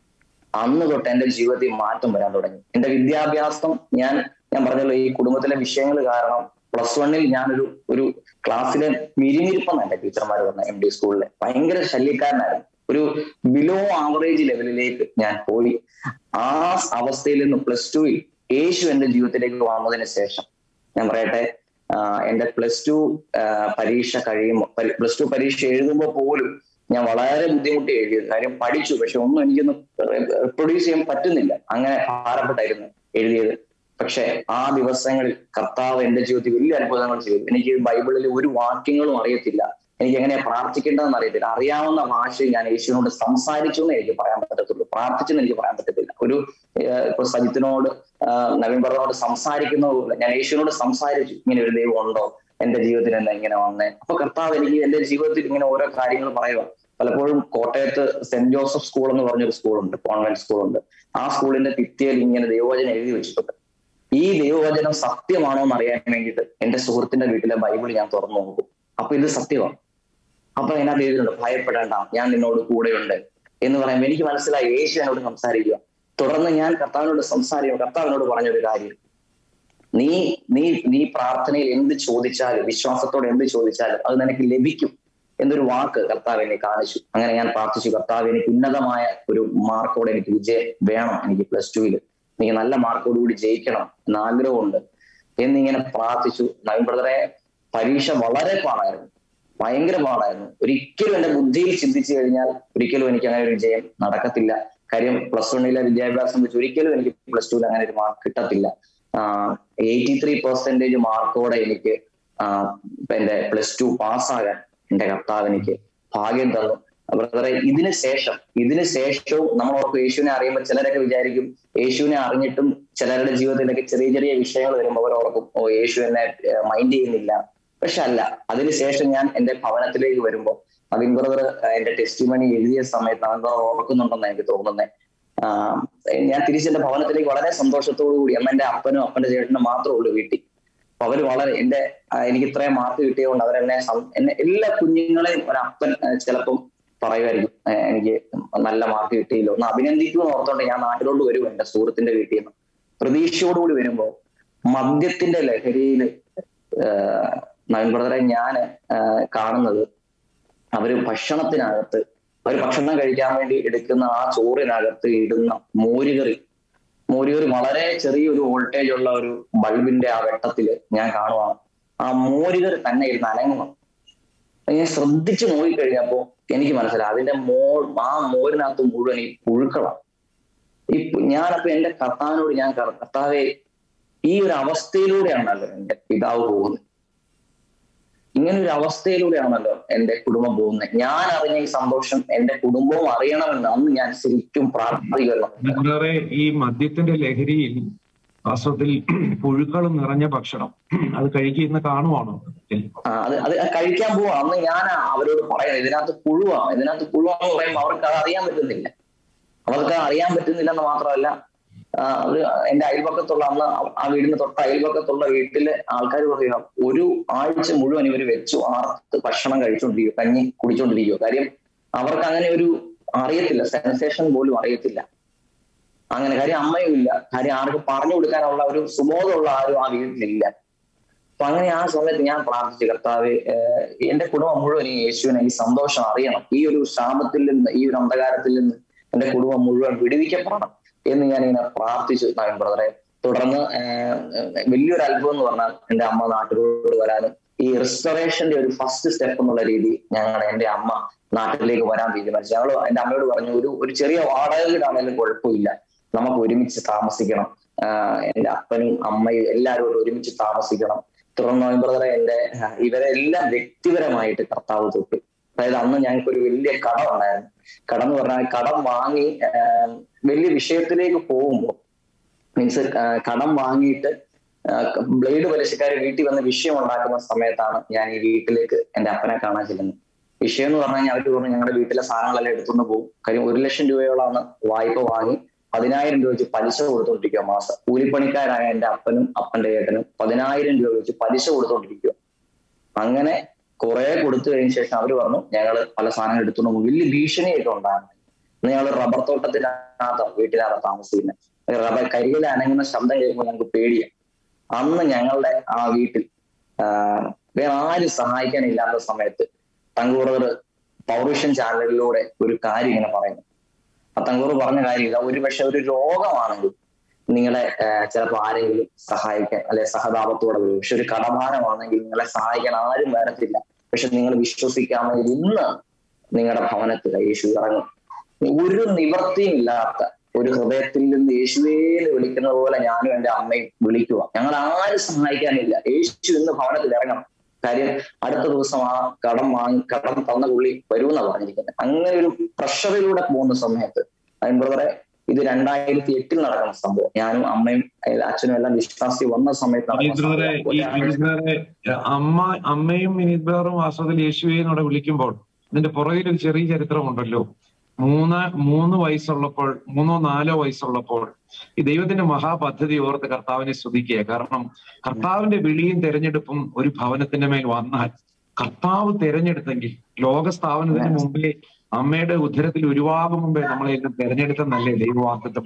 അന്ന് തൊട്ട് എന്റെ ജീവിതത്തിൽ മാറ്റം വരാൻ തുടങ്ങി. എന്റെ വിദ്യാഭ്യാസം ഞാൻ പറഞ്ഞല്ലോ, ഈ കുടുംബത്തിലെ വിഷയങ്ങൾ കാരണം +1 ഞാനൊരു ഒരു ക്ലാസ്സിലെ മിരിമിരിപ്പെന്ന എന്റെ ടീച്ചർമാർ പറഞ്ഞ MD സ്കൂളിലെ ഭയങ്കര ശല്യക്കാരനായിരുന്നു. ഒരു ബിലോ ആവറേജ് ലെവലിലേക്ക് ഞാൻ പോയി. ആ അവസ്ഥയിൽ നിന്ന് +2 യേശു എന്റെ ജീവിതത്തിലേക്ക് വന്നതിന് ശേഷം ഞാൻ പറയട്ടെ, എന്റെ +2 പരീക്ഷ കഴിയുമ്പോൾ, +2 പരീക്ഷ എഴുതുമ്പോൾ പോലും ഞാൻ വളരെ ബുദ്ധിമുട്ടി എഴുതിയത്. കാര്യം പഠിച്ചു, പക്ഷെ ഒന്നും എനിക്കൊന്നും പ്രൊഡ്യൂസ് ചെയ്യാൻ പറ്റുന്നില്ല. അങ്ങനെ ഭാരപ്പെട്ടായിരുന്നു എഴുതിയത്. പക്ഷെ ആ ദിവസങ്ങളിൽ കർത്താവ് എന്റെ ജീവിതത്തിൽ വലിയ അത്ഭുതങ്ങൾ ചെയ്തു. എനിക്ക് ബൈബിളിൽ ഒരു വാക്യങ്ങളും അറിയത്തില്ല, എനിക്ക് എങ്ങനെയാ പ്രാർത്ഥിക്കേണ്ടതെന്ന് അറിയത്തില്ല. അറിയാവുന്ന ഭാഷയിൽ ഞാൻ യേശുവിനോട് സംസാരിച്ചു എന്ന് എനിക്ക് പറയാൻ പറ്റത്തുള്ളൂ, പ്രാർത്ഥിച്ചെന്ന് എനിക്ക് പറയാൻ പറ്റത്തില്ല. ഇപ്പൊ സജിത്തിനോട്, നവീൻ ബ്രദറിനോട് സംസാരിക്കുന്ന പോലെ ഞാൻ യേശുവിനോട് സംസാരിച്ചു, ഇങ്ങനെ ഒരു ദൈവം ഉണ്ടോ, എന്റെ ജീവിതത്തിൽ എന്താ ഇങ്ങനെ വന്നേ. അപ്പൊ കർത്താവ് എനിക്ക് എന്റെ ജീവിതത്തിൽ ഇങ്ങനെ ഓരോ കാര്യങ്ങൾ പറയുക. പലപ്പോഴും കോട്ടയത്ത് സെന്റ് ജോസഫ് സ്കൂൾ എന്ന് പറഞ്ഞൊരു സ്കൂളുണ്ട്, കോൺവെന്റ് സ്കൂളുണ്ട്. ആ സ്കൂളിന്റെ ഭിത്തിയിൽ ഇങ്ങനെ ദൈവവചനം എഴുതി വെച്ചിട്ടുണ്ട്. ഈ ദൈവവചനം സത്യമാണോ എന്ന് അറിയാൻ വേണ്ടിയിട്ട് എന്റെ സുഹൃത്തിന്റെ വീട്ടിലെ ബൈബിൾ ഞാൻ തുറന്നു നോക്കും. അപ്പൊ ഇത് സത്യമാണ്. അപ്പൊ അതിനകത്ത് എഴുതുന്നുണ്ട്, ഭയപ്പെടേണ്ട, ഞാൻ നിന്നോട് കൂടെയുണ്ട് എന്ന് പറയുമ്പോൾ എനിക്ക് മനസ്സിലായി യേശു എന്നോട് സംസാരിക്കുക. തുടർന്ന് ഞാൻ കർത്താവിനോട് സംസാരിക്കും. കർത്താവിനോട് പറഞ്ഞൊരു കാര്യം, നീ നീ നീ പ്രാർത്ഥനയിൽ എന്ത് ചോദിച്ചാലും, വിശ്വാസത്തോടെ എന്ത് ചോദിച്ചാലും അത് നിനക്ക് ലഭിക്കും എന്നൊരു വാക്ക് കർത്താവ് എന്നെ കാണിച്ചു. അങ്ങനെ ഞാൻ പ്രാർത്ഥിച്ചു, കർത്താവ് എനിക്ക് ഉന്നതമായ ഒരു മാർക്കോടെ എനിക്ക് വിജയം വേണം, എനിക്ക് +2 എനിക്ക് നല്ല മാർക്കോടുകൂടി ജയിക്കണം എന്ന ആഗ്രഹമുണ്ട് എന്നിങ്ങനെ പ്രാർത്ഥിച്ചു. നവീൻ ബ്രദറെ, പരീക്ഷ വളരെ പാടായിരുന്നു, ഭയങ്കര പാടായിരുന്നു. ഒരിക്കലും എന്റെ ബുദ്ധിയിൽ ചിന്തിച്ചു കഴിഞ്ഞാൽ ഒരിക്കലും എനിക്ക് അങ്ങനെ ഒരു വിജയം നടക്കത്തില്ല. കാര്യം +1 വിദ്യാഭ്യാസം വെച്ച് ഒരിക്കലും എനിക്ക് +2 അങ്ങനെ ഒരു മാർക്ക് കിട്ടത്തില്ല. 83% മാർക്കോടെ എനിക്ക് എന്റെ +2 പാസ്സാകാൻ എന്റെ കർത്താവ് എനിക്ക് ഭാഗ്യം തന്നു. ബ്രദറെ, ഇതിന് ശേഷവും നമ്മൾ ഓർക്കും, യേശുവിനെ അറിയുമ്പോൾ ചിലരൊക്കെ വിചാരിക്കും, യേശുവിനെ അറിഞ്ഞിട്ടും ചിലരുടെ ജീവിതത്തിലൊക്കെ ചെറിയ ചെറിയ വിഷയങ്ങൾ വരുമ്പോൾ അവർ ഓർക്കും, ഓ യേശു എന്നെ മൈൻഡ് ചെയ്യുന്നില്ല. പക്ഷെ അല്ല. അതിനുശേഷം ഞാൻ എന്റെ ഭവനത്തിലേക്ക് വരുമ്പോൾ നവീൻ ബ്രദർ എന്റെ ടെസ്റ്റിമണി എഴുതിയ സമയത്ത് നവീൻ ബ്രദർ ഓർക്കുന്നുണ്ടെന്ന് എനിക്ക് തോന്നുന്നത്. ഞാൻ തിരിച്ചെന്റെ ഭവനത്തിലേക്ക് വളരെ സന്തോഷത്തോടു കൂടി, അന്ന് എന്റെ അപ്പനും അപ്പന്റെ ചേട്ടനും മാത്രമേ ഉള്ളൂ വീട്ടിൽ. അപ്പൊ അവര് വളരെ എനിക്ക് ഇത്രയും മാർക്ക് കിട്ടിയതുകൊണ്ട് എന്നെ എല്ലാ കുഞ്ഞുങ്ങളെയും ഒരപ്പൻ ചിലപ്പം പറയുമായിരിക്കും, എനിക്ക് നല്ല മാർക്ക് കിട്ടിയില്ലോ ഒന്ന് അഭിനന്ദിക്കുമെന്ന് ഓർത്തോണ്ട് ഞാൻ നാട്ടിലോട്ട് വരും എന്റെ സുഹൃത്തിന്റെ വീട്ടിൽ നിന്ന്. പ്രതീക്ഷയോടുകൂടി വരുമ്പോ മദ്യത്തിന്റെ ലഹരിയിൽ നവീൻ ബ്രദറെ ഞാൻ കാണുന്നത്, അവര് ഭക്ഷണം കഴിക്കാൻ വേണ്ടി എടുക്കുന്ന ആ ചോറിനകത്ത് ഇടുന്ന മോരുകറി വളരെ ചെറിയൊരു വോൾട്ടേജ് ഉള്ള ഒരു ബൾബിന്റെ ആ വെട്ടത്തില് ഞാൻ കാണുവാണ് ആ മോരുകറി തന്നെ ഇരുന്ന് അനങ്ങണം. ഞാൻ ശ്രദ്ധിച്ചു നോക്കിക്കഴിഞ്ഞപ്പോ എനിക്ക് മനസ്സിലായി അതിന്റെ ആ മോരിനകത്ത് മുഴുവൻ ഈ പുഴുക്കളാണ്. ഞാനപ്പോ എന്റെ കർത്താവിനോട് ഞാൻ, കർത്താവെ, ഈ ഒരു അവസ്ഥയിലൂടെയാണല്ലോ എന്റെ പിതാവ് പോകുന്നത്, ഇങ്ങനെ ഒരു അവസ്ഥയിലൂടെയാണല്ലോ എന്റെ കുടുംബം പോകുന്നത്. ഞാൻ അറിഞ്ഞ ഈ സന്തോഷം എന്റെ കുടുംബവും അറിയണമെന്ന് അന്ന് ഞാൻ ശരിക്കും പ്രാർത്ഥിക്കുന്നു. ഈ മദ്യത്തിന്റെ ലഹരിയിൽ വാസ്തവത്തിൽ പുഴുക്കൾ നിറഞ്ഞ ഭക്ഷണം അത് കഴിക്കുന്ന കാണുവാണോ? അത് കഴിക്കാൻ പോവാ. അന്ന് ഞാൻ അവരോട് പറയാം, ഇതിനകത്ത് പുഴുവാന്ന് പറയുമ്പോൾ അവർക്ക് അത് അറിയാൻ പറ്റുന്നില്ല. എന്ന് മാത്രമല്ല, എന്റെ അയൽപക്കത്തുള്ള, അന്ന് ആ വീടിന് തൊട്ട് അയൽപക്കത്തുള്ള വീട്ടിലെ ആൾക്കാർ പറയുക, ഒരു ആഴ്ച മുഴുവൻ ഇവർ വെച്ചു ആർത്ത് ഭക്ഷണം കഴിച്ചുകൊണ്ടിരിക്കുക, കഞ്ഞി കുടിച്ചോണ്ടിരിക്കുക. കാര്യം അവർക്ക് അങ്ങനെ ഒരു അറിയത്തില്ല, സെൻസേഷൻ പോലും അറിയത്തില്ല. അങ്ങനെ കാര്യം അമ്മയും ഇല്ല, കാര്യം ആർക്കും പറഞ്ഞു കൊടുക്കാനുള്ള ഒരു സുബോധമുള്ള ആരും ആ വീട്ടിലില്ല. അപ്പൊ അങ്ങനെ ആ സമയത്ത് ഞാൻ പ്രാർത്ഥിച്ചു, കർത്താവെ, എന്റെ കുടുംബം മുഴുവൻ ഈ യേശുവിനെ ഈ സന്തോഷം അറിയണം, ഈ ഒരു ശാപത്തിൽ നിന്ന്, ഈ ഒരു അന്ധകാരത്തിൽ നിന്ന് എന്റെ കുടുംബം മുഴുവൻ വിടുവിക്കപ്പെടണം എന്ന് ഞാൻ ഇങ്ങനെ പ്രാർത്ഥിച്ചു നവീൻ ബ്രദറെ. തുടർന്ന് വലിയൊരു അത്ഭുതം എന്ന് പറഞ്ഞാൽ എന്റെ അമ്മ നാട്ടിലോട്ട് വരാനും ഈ റിസ്റ്റോറേഷന്റെ ഒരു ഫസ്റ്റ് സ്റ്റെപ്പ് എന്നുള്ള രീതി എന്റെ അമ്മ നാട്ടിലേക്ക് വരാൻ തീരുമാനിച്ചു. ഞങ്ങൾ എന്റെ അമ്മയോട് പറഞ്ഞു, ഒരു ചെറിയ വാടക വീടാണെങ്കിലും കുഴപ്പമില്ല, നമുക്ക് ഒരുമിച്ച് താമസിക്കണം, എന്റെ അപ്പനും അമ്മയും എല്ലാവരും ഒരുമിച്ച് താമസിക്കണം. തുടർന്ന് നവീൻ ബ്രദറെ, ഇവരെല്ലാം വ്യക്തിപരമായിട്ട് കർത്താവ് തൊട്ടു. അതായത് അന്ന് ഞങ്ങൾക്കൊരു വലിയ കടം ഉണ്ടായിരുന്നു. കടം എന്ന് പറഞ്ഞാൽ കടം വാങ്ങി വലിയ വിഷയത്തിലേക്ക് പോകുമ്പോൾ, മീൻസ് കടം വാങ്ങിയിട്ട് ബ്ലേഡ് പലിശക്കാർ വീട്ടിൽ വന്ന് വിഷയം ഉണ്ടാക്കുന്ന സമയത്താണ് ഞാൻ ഈ വീട്ടിലേക്ക് എന്റെ അപ്പനെ കാണാൻ ചെല്ലുന്നത്. വിഷയം എന്ന് പറഞ്ഞു കഴിഞ്ഞാൽ അവർക്ക് പറഞ്ഞു, ഞങ്ങളുടെ വീട്ടിലെ സാധനങ്ങളെല്ലാം എടുത്തുകൊണ്ട് പോകും. കാര്യം 1,00,000 രൂപയോളാണ് വായ്പ വാങ്ങി 10,000 രൂപ വെച്ച് പലിശ കൊടുത്തോണ്ടിരിക്കുക മാസം. കൂലിപ്പണിക്കാരായ എന്റെ അപ്പനും അപ്പന്റെ ചേട്ടനും 10,000 രൂപ വെച്ച് പലിശ കൊടുത്തോണ്ടിരിക്കുക. അങ്ങനെ കുറെ കൊടുത്തു കഴിഞ്ഞ ശേഷം അവർ പറഞ്ഞു, ഞങ്ങള് പല സാധനങ്ങൾ എടുത്തുകൊണ്ട് പോകും. വലിയ ഭീഷണിയൊക്കെ ഉണ്ടായിരുന്നു. ഇന്ന് ഞങ്ങൾ റബ്ബർ വീട്ടിനകത്ത് താമസിക്കുന്നത്. കരികിൽ അനങ്ങുന്ന ശബ്ദം കേൾക്കുമ്പോൾ ഞങ്ങൾക്ക് പേടിയാണ്. അന്ന് ഞങ്ങളുടെ ആ വീട്ടിൽ വേറെ ആരും സഹായിക്കാനില്ലാത്ത സമയത്ത് തങ്കൂർ പൗരുഷൻ ചാനലിലൂടെ ഒരു കാര്യം ഇങ്ങനെ പറയുന്നു. തങ്കൂർ പറഞ്ഞ കാര്യമില്ല, ഒരു പക്ഷെ ഒരു രോഗമാണെങ്കിൽ നിങ്ങളെ ചിലപ്പോൾ ആരെങ്കിലും സഹായിക്കാൻ അല്ലെ സഹതാപത്തോടെ വരും. പക്ഷെ ഒരു കടഭാരമാണെങ്കിൽ നിങ്ങളെ സഹായിക്കാൻ ആരും വരത്തില്ല. പക്ഷെ നിങ്ങൾ വിശ്വസിക്കാമെങ്കിൽ ഇന്ന് നിങ്ങളുടെ ഭവനത്തിൽ യേശു ഇറങ്ങും. ഒരു നിവൃത്തിയും ഇല്ലാത്ത ഒരു ഹൃദയത്തിൽ നിന്ന് യേശുവേന്ന് വിളിക്കുന്നത് പോലെ ഞാനും എൻ്റെ അമ്മയും വിളിക്കുക. ഞങ്ങൾ ആരും സഹായിക്കാനില്ല, യേശു ഇന്ന് ഭവനത്തിൽ ഇറങ്ങണം. കാര്യം അടുത്ത ദിവസം ആ കടം തന്ന പുള്ളി വരുമെന്നാണ് പറഞ്ഞിരിക്കുന്നത്. അങ്ങനെ ഒരു പ്രഷറിലൂടെ പോകുന്ന സമയത്ത് ബ്രദറെ, ഇത് 2008 നടക്കുന്ന സംഭവം. ഞാനും അമ്മയും അച്ഛനും എല്ലാം വിശ്വാസി വന്ന സമയത്ത് അമ്മയും വിനീത് ബ്രദറും വാസ്തവത്തിൽ യേശുവിനോട് വിളിക്കുമ്പോൾ ഇതിന്റെ പുറകിൽ ഒരു ചെറിയ ചരിത്രമുണ്ടല്ലോ. 3 വയസ്സുള്ളപ്പോൾ 3-4 വയസ്സുള്ളപ്പോൾ ഈ ദൈവത്തിന്റെ മഹാപദ്ധതി ഓർത്ത് കർത്താവിനെ സ്തുതിക്കുക. കാരണം കർത്താവിന്റെ വിളിയും തെരഞ്ഞെടുപ്പും ഒരു ഭവനത്തിന്റെ മേൽ വന്നാൽ കർത്താവ് തെരഞ്ഞെടുത്തെങ്കിൽ ലോകസ്ഥാപനത്തിന് മുമ്പേ അമ്മയുടെ ഉദരത്തിൽ ഉരുവാകും മുമ്പേ നമ്മളെ തെരഞ്ഞെടുത്തെന്നല്ലേ ദൈവവാഗ്ദത്തം.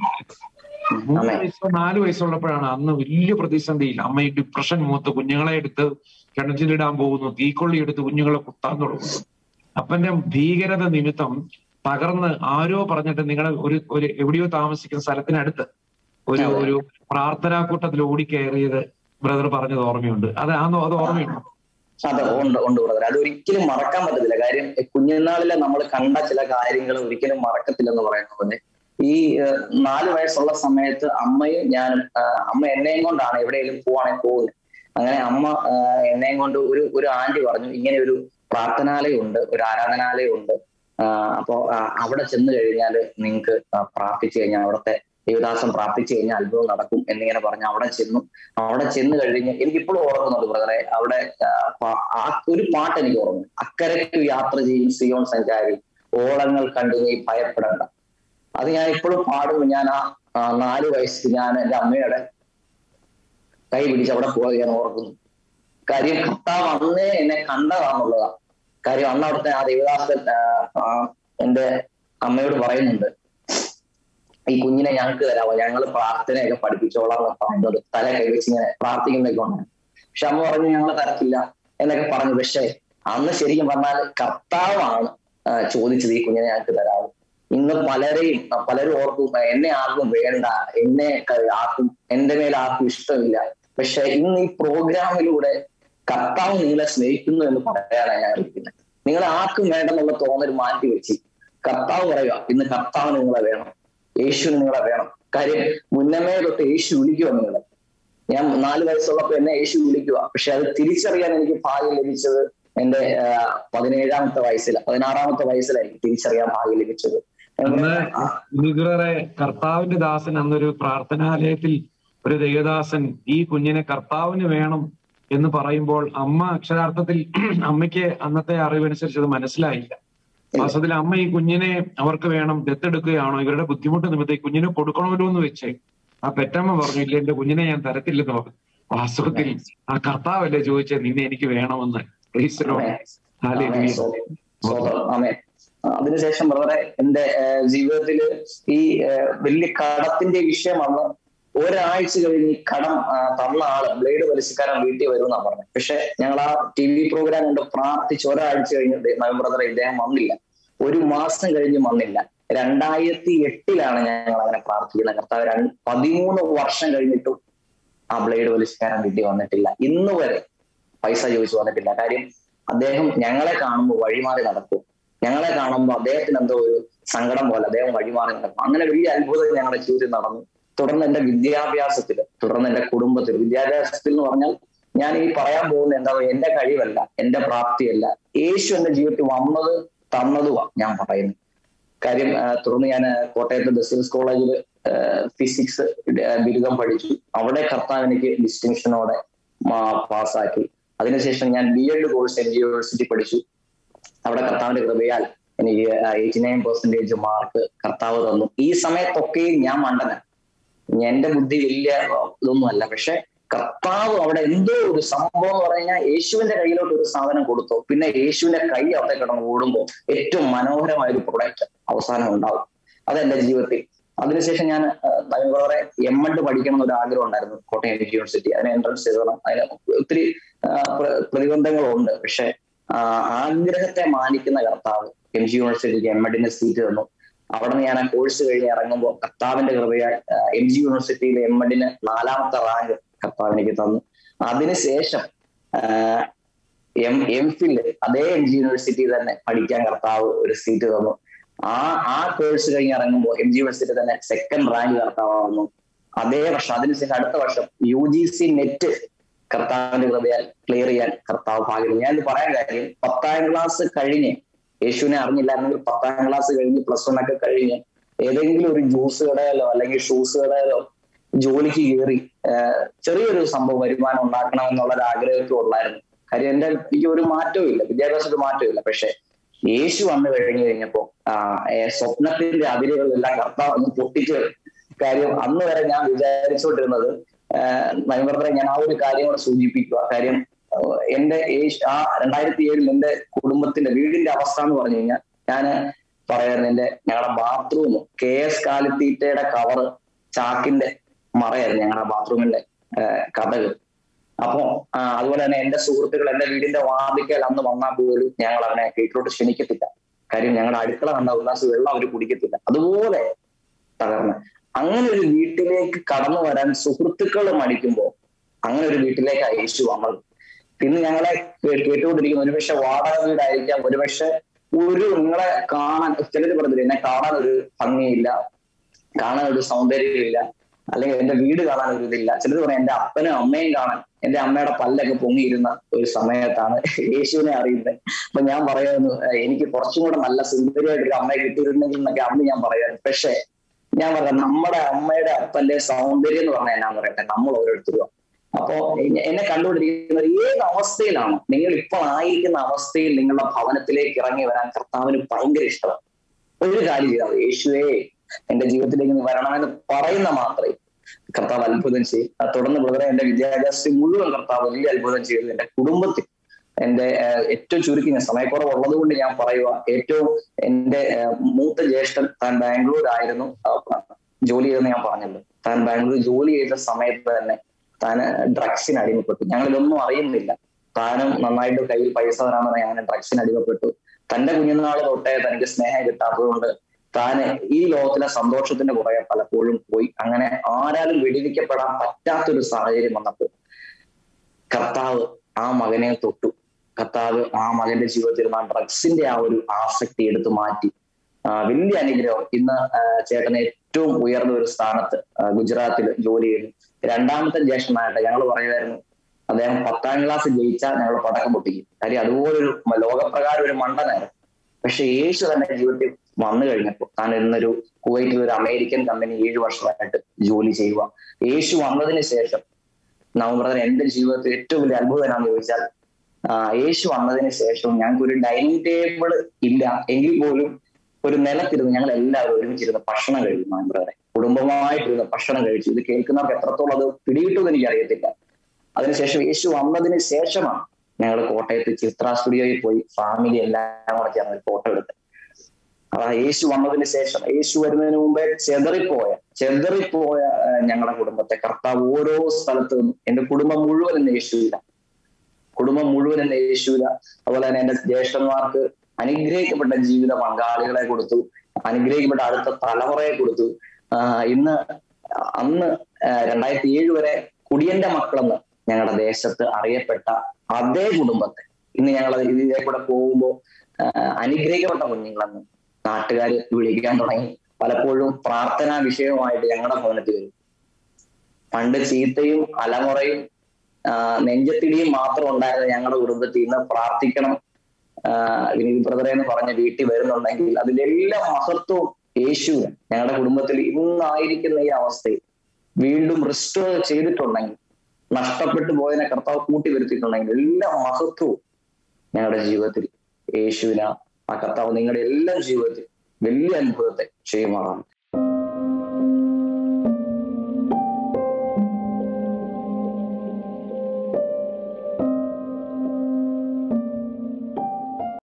4 വയസ്സുള്ളപ്പോഴാണ് അന്ന് വലിയ പ്രതിസന്ധിയിൽ അമ്മ ഡിപ്രഷൻ മൂത്ത് കുഞ്ഞുങ്ങളെ എടുത്ത് കിണറ്റിലിടാൻ പോകുന്നു, തീക്കൊള്ളി എടുത്ത് കുഞ്ഞുങ്ങളെ കുത്താൻ തുടങ്ങുന്നു. അപ്പന്റെ ഭീകരത നിമിത്തം തകർന്ന് ആരോ പറഞ്ഞിട്ട് നിങ്ങളെ ഒരു എവിടെയോ താമസിക്കുന്ന സ്ഥലത്തിനടുത്ത് ഒരു പ്രാർത്ഥനാ കൂട്ടത്തിൽ ഓടിക്കയറിയത് ബ്രദർ പറഞ്ഞത് ഓർമ്മയുണ്ട്. അത് ഓർമ്മയുണ്ട്. അതെ, ഉണ്ട് ബ്രദർ. അത് ഒരിക്കലും മറക്കാൻ പറ്റത്തില്ല. കാര്യം കുഞ്ഞുനാളിലെ നമ്മൾ കണ്ട ചില കാര്യങ്ങൾ ഒരിക്കലും മറക്കത്തില്ലെന്ന് പറയുന്നത് പോലെ ഈ 4 വയസ്സുള്ള സമയത്ത് അമ്മയും ഞാനും, അമ്മ എന്നെയും കൊണ്ടാണ് എവിടെയെങ്കിലും പോവാണെങ്കിൽ പോകുന്നത്. അങ്ങനെ അമ്മ എന്നെയും കൊണ്ട് ഒരു ആന്റി പറഞ്ഞു, ഇങ്ങനെ ഒരു പ്രാർത്ഥനാലയം ഉണ്ട്, ഒരു ആരാധനാലയം ഉണ്ട്, അപ്പോ അവിടെ ചെന്ന് കഴിഞ്ഞാൽ നിങ്ങൾക്ക് പ്രാർത്ഥിച്ചു കഴിഞ്ഞാൽ അവിടുത്തെ ദേവദാസം പ്രാർത്ഥിച്ചു കഴിഞ്ഞാൽ അത്ഭുതം നടക്കും എന്നിങ്ങനെ പറഞ്ഞ് അവിടെ ചെന്ന് കഴിഞ്ഞ് എനിക്കിപ്പോഴും ഓർക്കുന്നുണ്ട് ബ്രദറെ. അവിടെ ആ ഒരു പാട്ട് എനിക്ക് ഓർമ്മ, അക്കരയ്ക്ക് യാത്ര ചെയ്യും സിയോൺ സഞ്ചാരി, ഓളങ്ങൾ കണ്ടു നീ ഭയപ്പെടേണ്ട. അത് ഞാൻ ഇപ്പോഴും പാടും. ഞാൻ ആ 4 വയസ്സിൽ ഞാൻ എൻ്റെ അമ്മയുടെ കൈ പിടിച്ച് അവിടെ പോയി ഞാൻ ഓർക്കുന്നു. കാര്യം കർത്താവ് അന്നേ എന്നെ കണ്ടതാണെന്നുള്ളതാ കാര്യം. അന്ന് അവിടുത്തെ ആ ദേവദാസൻ എൻ്റെ അമ്മയോട് പറയുന്നുണ്ട്, ഈ കുഞ്ഞിനെ ഞങ്ങൾക്ക് തരാമോ, ഞങ്ങൾ പ്രാർത്ഥനയൊക്കെ പഠിപ്പിച്ചോളാം പറയുന്നത്, തല കൈവച്ച് ഇങ്ങനെ പ്രാർത്ഥിക്കുന്നതൊക്കെ ഉണ്ടായിരുന്നു. പക്ഷെ അമ്മ പറഞ്ഞു ഞങ്ങൾ തരത്തില്ല എന്നൊക്കെ പറഞ്ഞു. പക്ഷെ അന്ന് ശരിക്കും പറഞ്ഞാൽ കർത്താവാണ് ചോദിച്ചത് ഈ കുഞ്ഞിനെ ഞങ്ങൾക്ക് തരാമോ. ഇന്ന് പലരും ഓർക്കും എന്നെ ആർക്കും വേണ്ട, എന്നെ ആർക്കും എൻ്റെ മേൽ ആർക്കും ഇഷ്ടമില്ല. പക്ഷെ ഇന്ന് ഈ പ്രോഗ്രാമിലൂടെ കർത്താവ് നിങ്ങളെ സ്നേഹിക്കുന്നു എന്ന് പറയാനാണ് ഞാൻ അറിയിക്കുന്നത്. നിങ്ങളെ ആർക്കും വേണ്ടെന്നുള്ള തോന്നൽ മാറ്റി വെച്ച് കർത്താവ് പറയുക, ഇന്ന് കർത്താവ് നിങ്ങളെ വേണം, യേശുവിന് നിങ്ങളെ വേണം. കാര്യം മുന്നമേ തൊട്ട് യേശു വിളിക്കുക നിങ്ങളെ. ഞാൻ 4 വയസ്സുള്ളപ്പോൾ എന്നെ യേശു വിളിക്കുക. പക്ഷെ അത് തിരിച്ചറിയാൻ എനിക്ക് ഭാഗ്യം ലഭിച്ചത് എൻ്റെ 16-ാമത്തെ വയസ്സിലായിരിക്കും തിരിച്ചറിയാൻ ഭാഗ്യം ലഭിച്ചത്. കർത്താവിന്റെ ദാസൻ അന്നൊരു പ്രാർത്ഥനാലയത്തിൽ ഒരു ദൈവദാസൻ ഈ കുഞ്ഞിനെ കർത്താവിന് വേണം എന്ന് പറയുമ്പോൾ അമ്മ അക്ഷരാർത്ഥത്തിൽ അമ്മയ്ക്ക് അന്നത്തെ അറിവനുസരിച്ച് അത് മനസ്സിലായില്ല. വാസ്തവത്തിൽ അമ്മ ഈ കുഞ്ഞിനെ അവർക്ക് വേണം, ദത്തെടുക്കുകയാണോ, ഇവരുടെ ബുദ്ധിമുട്ട് നിമിത്തം ഈ കുഞ്ഞിനെ കൊടുക്കണമല്ലോ എന്ന് വെച്ച് ആ പെറ്റമ്മ പറഞ്ഞു, ഇല്ല എന്റെ കുഞ്ഞിനെ ഞാൻ തരത്തില്ലെന്ന് പറഞ്ഞു. വാസ്തവത്തിൽ ആ കർത്താവല്ലേ ചോദിച്ചത്, നിന്നെ എനിക്ക് വേണമെന്ന്. അതിനുശേഷം ബ്രദറെ എൻ്റെ ജീവിതത്തിൽ ഈ വലിയ കടത്തിന്റെ വിഷയം വന്ന് ഒരാഴ്ച കഴിഞ്ഞ് കടം തന്ന ആള് ബ്ലേഡ് വലിച്ചക്കാരൻ വീട്ടിൽ വരുമെന്നാണ് പറഞ്ഞത്. പക്ഷെ ഞങ്ങൾ ആ TV പ്രോഗ്രാം കൊണ്ട് പ്രാർത്ഥിച്ച് ഒരാഴ്ച കഴിഞ്ഞ് നവീൻ ബ്രദറെ ഇദ്ദേഹം വന്നില്ല. 1 മാസം കഴിഞ്ഞ് വന്നില്ല. 2008 ഞങ്ങൾ അങ്ങനെ പ്രാർത്ഥിക്കുന്നത്. കർത്താവ് 13 വർഷം കഴിഞ്ഞിട്ടും ആ ബ്ലേഡ് വലിച്ചക്കാരൻ വീട്ടിൽ വന്നിട്ടില്ല. ഇന്ന് വരെ പൈസ ചോദിച്ചു വന്നിട്ടില്ല. കാര്യം അദ്ദേഹം ഞങ്ങളെ കാണുമ്പോൾ വഴിമാറി നടക്കും. ഞങ്ങളെ കാണുമ്പോൾ അദ്ദേഹത്തിന് എന്തോ ഒരു സങ്കടം പോലെ അദ്ദേഹം വഴിമാറി നടക്കും. അങ്ങനെ വലിയ അത്ഭുതം ഞങ്ങളുടെ ജീവിതത്തിൽ നടന്നു. തുടർന്ന് എൻ്റെ വിദ്യാഭ്യാസത്തിൽ, തുടർന്ന് എൻ്റെ കുടുംബത്തിൽ. വിദ്യാഭ്യാസത്തിൽ എന്ന് പറഞ്ഞാൽ ഞാൻ ഈ പറയാൻ പോകുന്നത് എന്താ, എൻ്റെ കഴിവല്ല, എൻ്റെ പ്രാപ്തിയല്ല, യേശു എൻ്റെ ജീവിതത്തിൽ വന്നത് തന്നതുവാ ഞാൻ പറയുന്നത്. കാര്യം തുടർന്ന് ഞാൻ കോട്ടയത്ത് ബസേൽസ് കോളേജിൽ ഫിസിക്സ് ബിരുദം പഠിച്ചു. അവിടെ കർത്താവ് എനിക്ക് ഡിസ്റ്റിങ്ഷനോടെ പാസ്സാക്കി. അതിനുശേഷം ഞാൻ BEd കോഴ്സ് MG യൂണിവേഴ്സിറ്റി പഠിച്ചു. അവിടെ കർത്താവിന്റെ കൃപയാൽ എനിക്ക് 89% മാർക്ക് കർത്താവ് തന്നു. ഈ സമയത്തൊക്കെയും ഞാൻ മണ്ടന, എന്റെ ബുദ്ധി വലിയ ഇതൊന്നുമല്ല. പക്ഷെ കർത്താവ് അവിടെ എന്തോ ഒരു സംഭവം എന്ന് പറഞ്ഞു കഴിഞ്ഞാൽ യേശുവിന്റെ കയ്യിലോട്ട് ഒരു സാധനം കൊടുത്തു. പിന്നെ യേശുവിന്റെ കൈ അവിടെ കിടന്ന് ഓടുമ്പോൾ ഏറ്റവും മനോഹരമായ ഒരു പ്രൊഡക്റ്റ് അവസാനം ഉണ്ടാവും. അതെന്റെ ജീവിതത്തിൽ അതിനുശേഷം ഞാൻ വേറെ MEd പഠിക്കണം എന്നൊരു ആഗ്രഹം ഉണ്ടായിരുന്നു കോട്ടയം യൂണിവേഴ്സിറ്റി. അതിന് എൻട്രൻസ് ചെയ്തോളാം. അതിന് ഒത്തിരി പ്രതിബന്ധങ്ങളുണ്ട്. പക്ഷെ ആഗ്രഹത്തെ മാനിക്കുന്ന കർത്താവ് MG യൂണിവേഴ്സിറ്റിക്ക് MEd സീറ്റ് തന്നു. അവിടെ നിന്ന് ഞാൻ ആ കോഴ്സ് കഴിഞ്ഞ് ഇറങ്ങുമ്പോൾ കർത്താവിന്റെ കൃപയാൽ MG യൂണിവേഴ്സിറ്റിയിലെ MEd 4ാമത്തെ റാങ്ക് കർത്താവ് എനിക്ക് തന്നു. അതിനുശേഷം MPhil അതേ MG യൂണിവേഴ്സിറ്റി തന്നെ പഠിക്കാൻ കർത്താവ് ഒരു സീറ്റ് തന്നു. ആ കോഴ്സ് കഴിഞ്ഞ് ഇറങ്ങുമ്പോൾ MG യൂണിവേഴ്സിറ്റി തന്നെ 2nd റാങ്ക് കർത്താവ് വന്നു. അതേ വർഷം അതിനുശേഷം അടുത്ത വർഷം UGC നെറ്റ് കർത്താവിന്റെ കൃപയാൽ ക്ലിയർ ചെയ്യാൻ കർത്താവ് ഭാഗ്യം. ഞാൻ ഇത് പറയാൻ കാര്യം 10ാം ക്ലാസ് കഴിഞ്ഞ് യേശുവിനെ അറിഞ്ഞില്ലായിരുന്നെങ്കിൽ 10ാം ക്ലാസ് കഴിഞ്ഞ് +1 ഒക്കെ കഴിഞ്ഞ് ഏതെങ്കിലും ഒരു ജ്യൂസ് കടയിലോ അല്ലെങ്കിൽ ഷൂസ് കടയിലോ ജോലിക്ക് കയറി ചെറിയൊരു സംഭവം വരുമാനം ഉണ്ടാക്കണം എന്നുള്ളൊരു ആഗ്രഹമൊക്കെ ഉള്ളായിരുന്നു. കാര്യം എനിക്ക് ഒരു മാറ്റവും ഇല്ല, വിദ്യാഭ്യാസത്തിൽ മാറ്റവും ഇല്ല. പക്ഷെ യേശു വന്നു കഴിഞ്ഞപ്പോ സ്വപ്നത്തിന്റെ അതിരുകളെല്ലാം കർത്താവ് ഒന്ന് പൊട്ടിച്ചു. കാര്യം അന്ന് വരെ ഞാൻ വിചാരിച്ചുകൊണ്ടിരുന്നത് നവംബറിലെ ഞാൻ ആ ഒരു കാര്യം കൂടെ സൂചിപ്പിക്കുക. കാര്യം എന്റെ 2007 എന്റെ കുടുംബത്തിന്റെ വീടിന്റെ അവസ്ഥ എന്ന് പറഞ്ഞു കഴിഞ്ഞാൽ ഞാൻ പറയായിരുന്നു, ഞങ്ങളുടെ ബാത്റൂം KS കാലിത്തീറ്റയുടെ കവറ് ചാക്കിന്റെ മറയായിരുന്നു ഞങ്ങളുടെ ബാത്റൂമിന്റെ കഥകൾ. അപ്പോ അതുപോലെ തന്നെ എന്റെ സുഹൃത്തുക്കൾ എന്റെ വീടിന്റെ വാതിക്കൽ അന്ന് വന്നാൽ പോലും ഞങ്ങൾ അവനെ വീട്ടിലോട്ട് ക്ഷണിക്കത്തില്ല. കാര്യം ഞങ്ങളുടെ അടുക്കള കണ്ട ഒരു ഗ്ലാസ് വെള്ളം അവർ കുടിക്കത്തില്ല. അതുപോലെ തകർന്ന് അങ്ങനെ ഒരു വീട്ടിലേക്ക് കടന്നു വരാൻ സുഹൃത്തുക്കൾ മടിക്കുമ്പോൾ അങ്ങനെ ഒരു വീട്ടിലേക്കാണ് യേശു വന്നത്. ഇന്ന് ഞങ്ങളെ കേട്ടുകൊണ്ടിരിക്കുന്ന ഒരുപക്ഷെ വാടക വീടായിരിക്കാം, ഒരുപക്ഷെ നിങ്ങളെ കാണാൻ ചിലർ പറഞ്ഞില്ല എന്നെ കാണാൻ ഒരു ഭംഗിയില്ല, കാണാൻ ഒരു സൗന്ദര്യമില്ല, അല്ലെങ്കിൽ എന്റെ വീട് കാണാൻ ഒരു ഇതില്ല. ചിലർ പറയാം എന്റെ അപ്പനും അമ്മയും കാണാൻ, എന്റെ അമ്മയുടെ പല്ലൊക്കെ പൊങ്ങിയിരുന്ന ഒരു സമയത്താണ് യേശുവിനെ അറിയുന്നത്. അപ്പൊ ഞാൻ പറയുന്നു എനിക്ക് കുറച്ചും കൂടെ നല്ല സുന്ദരിയായിട്ടൊരു അമ്മയെ കിട്ടിയിരുന്നെങ്കിൽ എന്നൊക്കെ അന്ന് ഞാൻ പറയായിരുന്നു. പക്ഷെ ഞാൻ പറയാം നമ്മുടെ അമ്മയുടെ അപ്പന്റെ സൗന്ദര്യം എന്ന് പറഞ്ഞാൽ ഞാൻ പറയട്ടെ, നമ്മൾ ഓരോരുത്തരും. അപ്പോ എന്നെ കണ്ടുകൊണ്ടിരിക്കുന്നത് ഏത് അവസ്ഥയിലാണ് നിങ്ങൾ ഇപ്പോൾ ആയിരിക്കുന്ന അവസ്ഥയിൽ നിങ്ങളുടെ ഭവനത്തിലേക്ക് ഇറങ്ങി വരാൻ കർത്താവിന് ഭയങ്കര ഇഷ്ടമാണ്. ഒരു കാര്യം ചെയ്താൽ യേശുവേ എന്റെ ജീവിതത്തിലേക്ക് നീ വരണമെന്ന് പറയുന്ന മാത്രമേ കർത്താവ് അത്ഭുതം ചെയ്യും. തുടർന്ന് ബ്രദറെ എന്റെ വിദ്യാഭ്യാസത്തിൽ മുഴുവൻ കർത്താവ് വലിയ അത്ഭുതം ചെയ്തു. എന്റെ കുടുംബത്തിൽ എന്റെ ഏറ്റവും ചുരുക്കി ഞാൻ സമയക്കുറവുള്ളത് കൊണ്ട് ഞാൻ പറയുക, ഏറ്റവും എന്റെ മൂത്ത ജ്യേഷ്ഠൻ താൻ ബാംഗ്ലൂരായിരുന്നു ജോലി ചെയ്തെന്ന് ഞാൻ പറഞ്ഞല്ലോ. താൻ ബാംഗ്ലൂർ ജോലി ചെയ്ത സമയത്ത് തന്നെ താൻ ഡ്രഗ്സിന് അടിമപ്പെട്ടു. ഞങ്ങളിതൊന്നും അറിയുന്നില്ല. താനും നന്നായിട്ട് കയ്യിൽ പൈസ തരാമെന്ന് ഞാൻ ഡ്രഗ്സിന് അടിമപ്പെട്ടു. തന്റെ കുഞ്ഞുനാള് തൊട്ടേ തനിക്ക് സ്നേഹം കിട്ടാത്തതുകൊണ്ട് താന് ഈ ലോകത്തിലെ സന്തോഷത്തിന്റെ പുറകെ പലപ്പോഴും പോയി. അങ്ങനെ ആരാലും വെടിവെക്കപ്പെടാൻ പറ്റാത്തൊരു സാഹചര്യം വന്നപ്പോൾ കർത്താവ് ആ മകനെ തൊട്ടു. കർത്താവ് ആ മകന്റെ ജീവിതത്തിൽ ആ ഡ്രഗ്സിന്റെ ആ ഒരു ആസക്തി എടുത്തു മാറ്റി. വലിയ അനുഗ്രഹം. ഇന്ന് ചേട്ടന് ഏറ്റവും ഉയർന്ന ഒരു സ്ഥാനത്ത് ഗുജറാത്തിൽ ജോലി ചെയ്യുന്നു. രണ്ടാമത്തെ ജ്യേഷ്ഠനായിട്ട് ഞങ്ങൾ പറയുമായിരുന്നു അദ്ദേഹം 10ാം ക്ലാസ് ജയിച്ചാൽ ഞങ്ങൾ പടക്കം പൊട്ടിക്കും. കാര്യം അതുപോലൊരു ലോകപ്രകാരം ഒരു മണ്ടനായിരുന്നു. പക്ഷെ യേശു തന്നെ ജീവിതത്തിൽ വന്നു കഴിഞ്ഞപ്പോൾ താൻ ഇന്നൊരു കുവൈറ്റിൽ ഒരു അമേരിക്കൻ കമ്പനി 7 വർഷമായിട്ട് ജോലി ചെയ്യുക. യേശു വന്നതിന് ശേഷം നവംബർ എന്റെ ജീവിതത്തിൽ ഏറ്റവും വലിയ അത്ഭുതം എന്നാന്ന് ചോദിച്ചാൽ യേശു വന്നതിന് ശേഷം ഞങ്ങൾക്കൊരു ഡൈനിങ് ടേബിൾ ഇല്ല എങ്കിൽ പോലും ഒരു നിലത്തിരുന്ന് ഞങ്ങൾ എല്ലാവരും ഒരുമിച്ചിരുന്ന് ഭക്ഷണം കഴിക്കും. നവംബറെ കുടുംബമായിട്ടിരുന്ന് ഭക്ഷണം കഴിച്ചു. ഇത് കേൾക്കുന്നവർക്ക് എത്രത്തോളം അത് പിടികിട്ടുമെന്ന് എനിക്കറിയത്തില്ല. അതിനുശേഷം യേശു വന്നതിന് ശേഷമാണ് ഞങ്ങൾ കോട്ടയത്ത് ചിത്ര സ്റ്റുഡിയോയിൽ പോയി ഫാമിലി എല്ലാം കൂടെ ചേർന്ന് ഒരു ഫോട്ടോ എടുത്ത്. യേശു വന്നതിന് ശേഷം, യേശു വരുന്നതിന് മുമ്പേ ചെതറിപ്പോയ ഞങ്ങളുടെ കുടുംബത്തെ കർത്താവ് ഓരോ സ്ഥലത്ത് നിന്നും എന്റെ കുടുംബം മുഴുവൻ എന്നെ യേശുവില്ല. അതുപോലെ തന്നെ എന്റെ ജ്യേഷ്ഠന്മാർക്ക് അനുഗ്രഹിക്കപ്പെട്ട ജീവിത പങ്കാളികളെ കൊടുത്തു, അനുഗ്രഹിക്കപ്പെട്ട അടുത്ത തലമുറയെ കൊടുത്തു. അന്ന് 2007 വരെ കുടിയന്റെ മക്കളെന്ന് ഞങ്ങളുടെ ദേശത്ത് അറിയപ്പെട്ട അതേ കുടുംബത്തെ ഇന്ന് ഞങ്ങൾ ഇതിലെ കൂടെ പോകുമ്പോൾ അനുഗ്രഹിക്കപ്പെട്ട കുഞ്ഞുങ്ങളെന്ന് നാട്ടുകാർ വിളിക്കാൻ തുടങ്ങി. പലപ്പോഴും പ്രാർത്ഥനാ വിഷയമായിട്ട് ഞങ്ങളുടെ ഭവനത്തിൽ വരും. പണ്ട് ചീത്തയും അലമുറയും നെഞ്ചത്തിടിയും മാത്രം ഉണ്ടായിരുന്ന ഞങ്ങളുടെ കുടുംബത്തിൽ ഇന്ന് പ്രാർത്ഥിക്കണം വിനീത് ബ്രദറെ എന്ന് പറഞ്ഞ വീട്ടിൽ വരുന്നുണ്ടെങ്കിൽ അതിലെല്ലാം മഹത്വവും യേശുവിന് ഞങ്ങളുടെ കുടുംബത്തിൽ ഇന്നായിരിക്കുന്ന ഈ അവസ്ഥയിൽ വീണ്ടും റിസ്റ്റോർ ചെയ്തിട്ടുണ്ടെങ്കിൽ, നഷ്ടപ്പെട്ടു പോയതിനെ കർത്താവ് കൂട്ടി വരുത്തിയിട്ടുണ്ടെങ്കിൽ എല്ലാ മഹത്വവും ഞങ്ങളുടെ ജീവിതത്തിൽ യേശുവിനാ. ആ കർത്താവ് നിങ്ങളുടെ എല്ലാ ജീവിതത്തിൽ വലിയ അത്ഭുതത്തെ ചെയ്യുമാറാണ്.